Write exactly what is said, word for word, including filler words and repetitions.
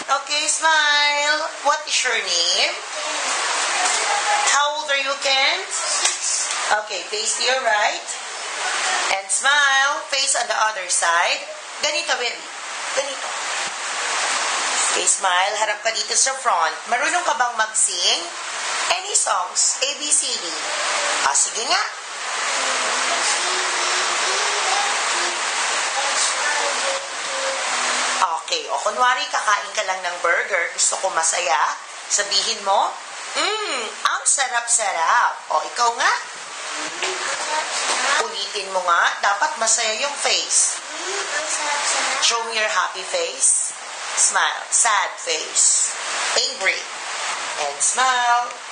Okay, smile. What is your name? How old are you, Ken? Okay, face to your right. And smile. Face on the other side. Ganito, baby. Ganito. Okay, smile. Harap ka dito sa front. Marunong ka bang mag-sing? Any songs? A, B, C, D. Ah, sige nga. Okay, o kunwari kakain ka lang ng burger, gusto ko masaya, sabihin mo, Mmm, ang sarap-sarap. O, ikaw nga. Ulitin mo nga, dapat masaya yung face. Show me your happy face. Smile. Sad face. Angry. And smile.